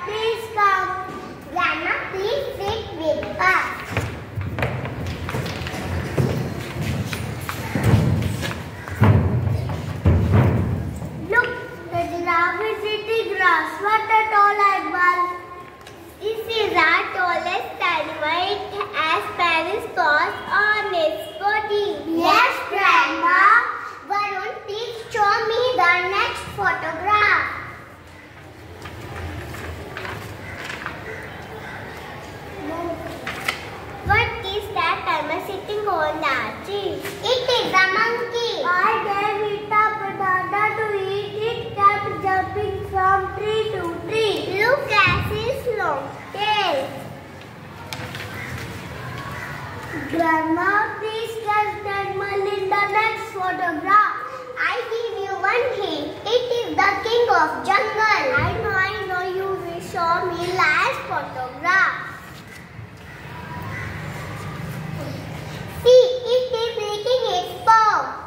please come. Grandma, please sit with us. Look, the giraffe is eating grass. What a tall animal. This is our tallest animal. It has many spots on its body. Yes, Grandma. Varun, please show me the next photograph. What is that animal sitting on that tree? It is a monkey. I gave it a banana to eat. It kept jumping from tree to tree. Look at his long tail. Grandma, please catch the animal in the next photograph. I give you one hint. It is the king of jungle. I know you will show me last photograph. See, it is licking its paw.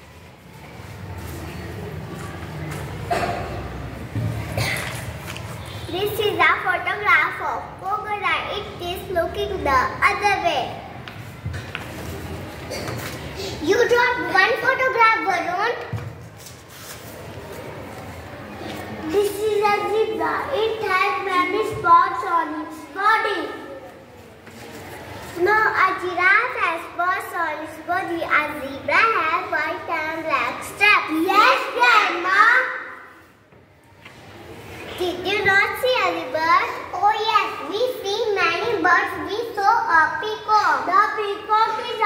This is a photograph of crocodile. It is looking the other way. You dropped one photograph, Varun. This is a zebra. It has many spots on its body. No, a giraffe has spots on its body. A zebra has white and black stripes. Yes, Grandma. Did you not see any birds? Oh yes, we see many birds. We saw a peacock. The peacock is